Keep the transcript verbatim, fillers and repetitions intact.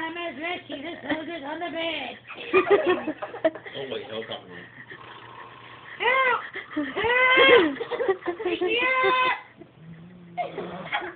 Grandma's red Jesus roses on the bed. Oh wait, helicopter. Help! Help! Yeah!